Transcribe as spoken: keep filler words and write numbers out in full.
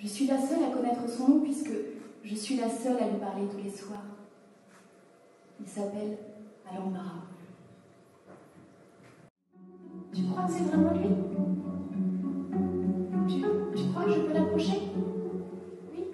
Je suis la seule à connaître son nom puisque je suis la seule à lui parler tous les soirs. Il s'appelle Alain Marat. Tu crois que c'est vraiment lui? tu, tu crois que je peux l'approcher? Oui?